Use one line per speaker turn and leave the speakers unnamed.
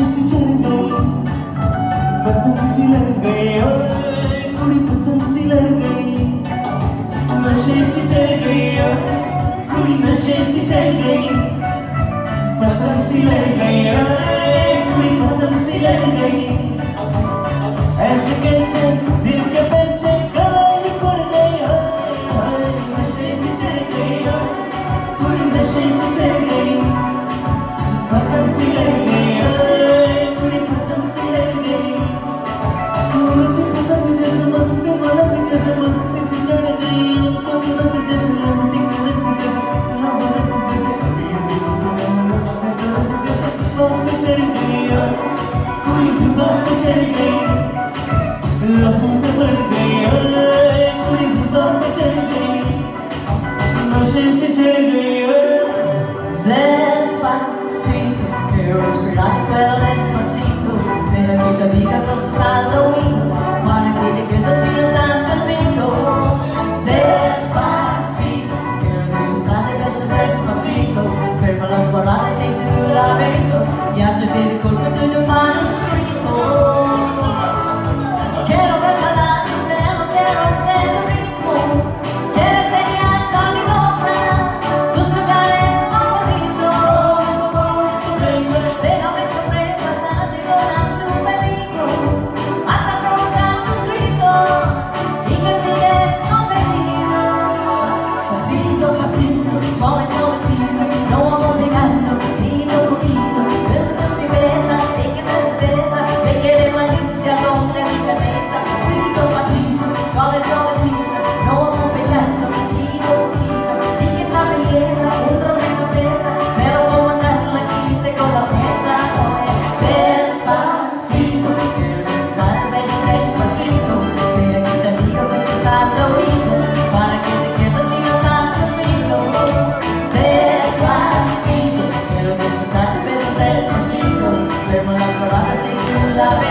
सी चढ़ गई, पतंग सी लड़ गई, कुड़ी पतंग सी लड़ गई, नशे सी चढ़ गई, कुड़ी नशे सी चढ़ गई, पतंग सी लड़ गई, कुड़ी पतंग सी लड़ गई। ऐसे कैसे दिल के पेचे गलाई पड़ गई, नशे सी चढ़ गई, कुड़ी नशे सी चढ़ गई, पतंग सी लड़ गई, कुड़ी पतंग सी लड़ गई। उड़ती पतंग जैसे मस्ती मलक जैसे मस्ती सी चढ़ गई, पतंग जैसे लगती करक जैसे लबलक जैसे से करक जैसे बाप पे चढ़ गई, कोई जुबान पे चढ़ गई, लबों पे बढ़ गई, कुड़ी जुबान पे चढ़ गई, नशे से चढ़ गई।
Despacito, quiero respirar tu pelo despacito. Deja que te diga cosas al oído, para que te quedes si no estás conmigo. Despacito, quiero disfrutar de besos despacito, verme las borradas de tu laberinto y hacerte de culpa de tu manuscrito. Quiero ver bailar tu pelo, quiero ser tu ritmo, quiero enseñar a mi boca tus lugares favoritos. Déjame sobrepasar de horas tu peligro, hasta provocar tus gritos y que olvides con pedido. Pasito, pasito, suave, suavecito, no obligando, poquito, poquito. Me besas, de que te besa, de que de malicia con delicadeza. Pasito, pasito, suave, suavecito, no obligando, poquito, poquito. Y que esa belleza, un romero pesa, pero como darle quite con la mesa. Despacito, quiero disfrutar el beso despacito. Deja que te diga besos al oído, para que te quedes si no estás conmigo. Despacito, quiero disfrutar de besos despacito, verme las borradas de tu laberinto